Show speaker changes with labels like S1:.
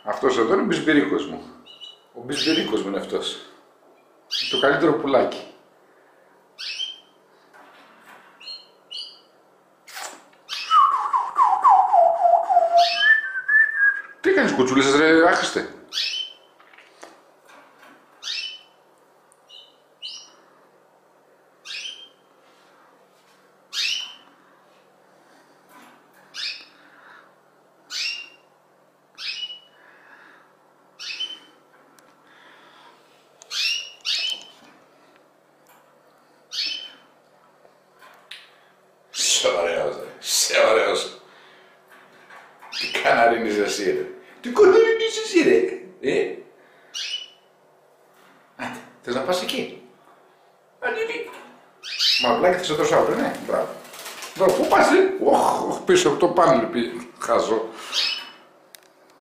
S1: Αυτός εδώ είναι ο μπισμπυρίκος μου. Ο μπισμπυρίκος μου είναι αυτός. Το καλύτερο πουλάκι. Τι κάνεις κουτσούλες ρε άχρηστε. Σε ωραίος. Τι καναρίνεις εσύ ρε. Τι καναρίνεις εσύ ρε. Άντε, θες να πας εκεί. Ανήλει. Μαυλάκι θες να τρως αύριο, ναι. Μπράβο. Πού πας ρε. Πίσω από το πάνελ χάζω.